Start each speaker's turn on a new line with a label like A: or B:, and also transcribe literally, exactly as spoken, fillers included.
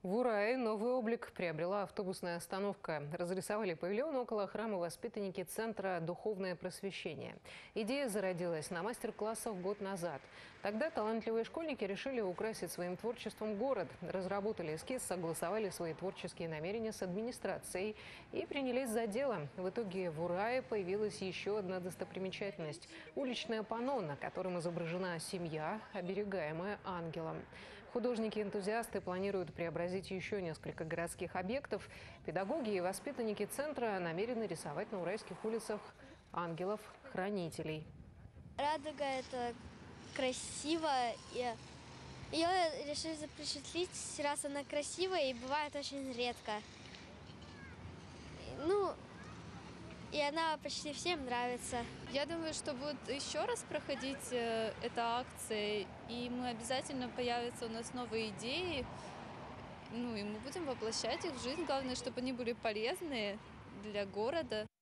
A: В Урае новый облик приобрела автобусная остановка. Разрисовали павильон около храма воспитанники Центра «Духовное просвещение». Идея зародилась на мастер-классах год назад. Тогда талантливые школьники решили украсить своим творчеством город. Разработали эскиз, согласовали свои творческие намерения с администрацией и принялись за дело. В итоге в Урае появилась еще одна достопримечательность – уличное панно, на котором изображена семья, оберегаемая ангелом. Художники-энтузиасты планируют преобразить еще несколько городских объектов. Педагоги и воспитанники центра намерены рисовать на уральских улицах ангелов-хранителей.
B: Радуга – это красиво. И ее решили запечатлеть, раз она красивая и бывает очень редко. Ну, и она почти всем нравится.
C: Я думаю, что будет еще раз проходить э, эта акция, и мы обязательно появятся у нас новые идеи. Ну и мы будем воплощать их в жизнь. Главное, чтобы они были полезные для города.